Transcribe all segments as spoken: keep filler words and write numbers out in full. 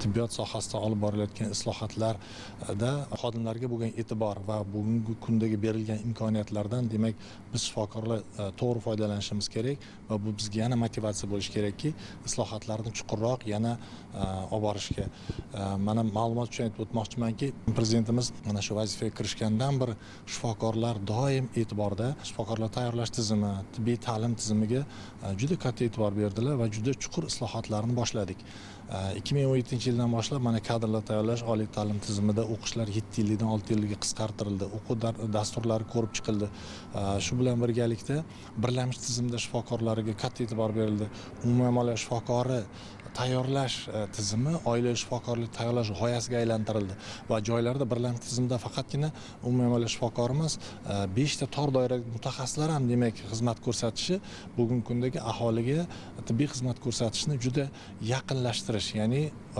tibbiyot sohasida olib borilayotgan islohotlarda xodimlarga bo'lgan e'tibor va bugungi kundagi berilgan imkoniyatlardan demak biz shifokorlar to'g'ri foydalanishimiz kerak va bu bizga yana motivatsiya bo'lishi kerakki, islohotlarni chuqurroq yana olib borishga. Mana ma'lumot uchun aytib o'tmoqchimanki, prezidentimiz mana shu vazifaga kirishgandan bir shifokorlar doim e'tiborda, shifokorlar tayyorlash tizimi, tibbiy ta'lim tizimiga juda katta e'tibor berdilar va juda chuqur islohotlarni boshladik. ikki ming o'n yettinchi yildan boshlab mana kadrlar tayyorlash oliy ta'lim tizimida o'qishlar yetti yillikdan olti yilga qisqartirildi. O'quv dasturlari ko'rib chiqildi. Shu bilan birgalikda birlamish tizimda shifokorlarga katta e'tibor berildi. Umumiy moliya shifokori tayyorlash tizimi oilaviy shifokorlik tayyorlash g'oyasiga aylantirildi va joylarda birlamish tizimda faqatgina umumiy moliya shifokori emas, besh ta tor doiradagi mutaxassislar ham demak xizmat ko'rsatishi bugungi kundagi aholiga tibbiy xizmat ko'rsatishni juda yaqinlashtirish, ya'ni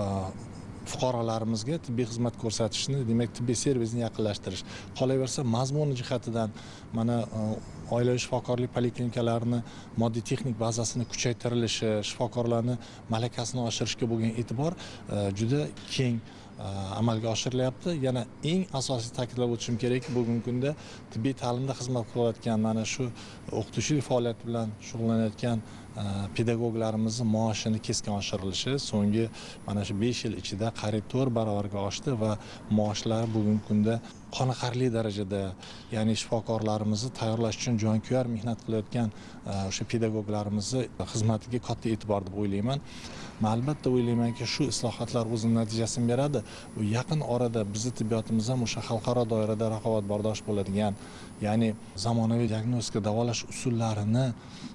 fuqarolarimizga tibbiy xizmat ko'rsatishni, demak tibbiy servisni yaqinlashtirish. Qolaversa, mazmuni jihatidan mana oilaviy shifokorlik poliklinikalarini moddiy texnik bazasini kuchaytirilishi, shifokorlarni malakasini oshirishga bo'lgan e'tibor juda keng amalga oshirilyapti. Yana eng asosiy ta'kidlab o'tishim kerakki, bugungi kunda tibbiy ta'limda xizmat qilayotgan mana shu o'qituvchilik faoliyati bilan shug'ullanayotgan pedagoglarimizni maoshini keskin oshirilishi so'nggi mana shu besh yil ichida qariyb to'rt barobarga oshdi va maoshlari bugungi kunda qoniqarli darajada, ya'ni shifokorlarimizni tayyorlash uchun jonkuyar mehnat qilayotgan o'sha pedagoglarimizni xizmatiga katta e'tibor deb o'ylayman. Men albatta o'ylaymanki, shu islohotlar o'z natijasini beradi. Bu yaqin orada bizning tibbiyotimiz ham o'sha xalqaro doirada raqobatbardosh bo'ladigan, ya'ni zamonaviy diagnostika davolash usullarini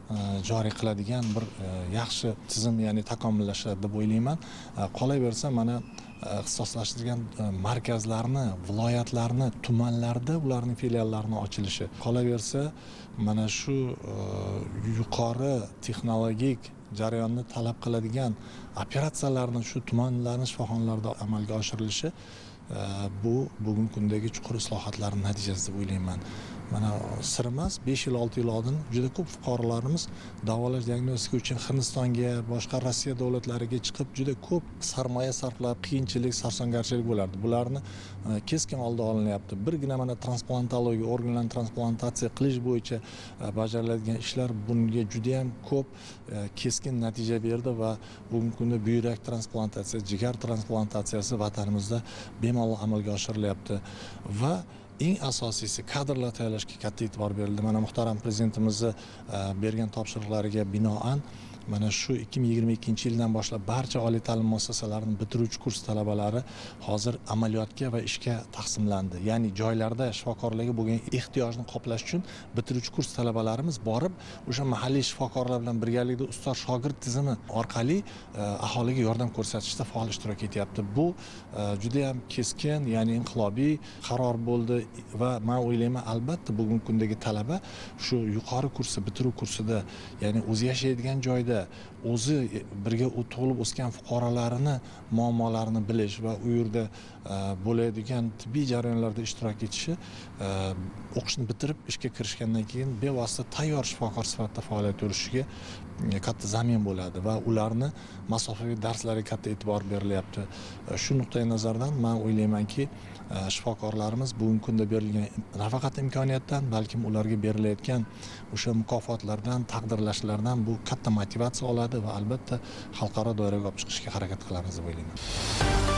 joriy qiladigan bir yaxshi tizim, ya'ni takomillashadi deb o'ylayman. Qolaversa mana ixtisoslashtirilgan markazlarni, viloyatlarni, tumanlarda ularning filiallarini ochilishi. Qolaversa, mana shu yuqori texnologik jarayonni talab qiladigan operatsiyalarning shu tumanlarning shifoxonalarida amalga oshirilishi bu bugungi kundagi chuqur islohotlarning natijasi deb o'ylayman. Mana sir emas, besh yil olti yil oldin juda ko'p fuqarolarimiz davolash diagnostika uchun Hindistonga, boshqa Rossiya davlatlariga chiqib juda ko'p sarmoya sarflab, qiyinchilik, sarsongarchilik bo'lardi. Bularni keskin oldi olinyapti. Birgina mana transplantologiya, organlarni transplantatsiya qilish bo'yicha bajariladigan ishlar bunga juda ham ko'p keskin natija berdi va bugungi kunda buyrak transplantatsiyasi, jigar transplantatsiyasi vatanimizda bemalol amalga oshirilyapti va eng asosiysi kadrlar tayyorlashga katta e'tibor berildi. Mana muhtaram prezidentimizni bergan topshiriqlariga binoan mana shu ikki ming yigirma ikkinchi yildan boshlab barcha oliy ta'lim muassasalarining bitiruvchi kurs talabalari hozir amaliyotga va ishga taqsimlandi. Ya'ni joylarda shifokorlarga bo'lgan ehtiyojni qoplash uchun bitiruvchi kurs talabalarimiz borib, o'sha mahalliy shifokorlar bilan birgalikda ustoz shogird tizimi orqali aholiga yordam ko'rsatishda faol ishtirok etyapti. Bu juda ham keskin, ya'ni inqilobiy qaror bo'ldi va men o'ylayman, albatta bugungi kundagi talaba shu yuqori kursi, bitiruv kursida, ya'ni o'zi yashaydigan joyda o'zi birga tug'ilib o'sgan fuqarolarini muammolarini bilish va u yerda bo'ladigan tibbiy jarayonlarda ishtirok etishi o'qishni bitirib ishga kirishgandan keyin bevosita tayyor shifokor sifatida faoliyat yurishiga katta zamin bo'ladi va ularni masofaviy darslarga katta e'tibor berilyapti. Shu nuqtai nazardan men o'ylaymanki, shifokorlarimiz bugungi kunda berilgan nafaqat imkoniyatdan, balkim ularga berilayotgan o'sha mukofotlardan, taqdirlashlardan bu katta motivatsiya oladi va albatta xalqaro doiraga olib chiqishga harakat qilamiz deb o'ylayman.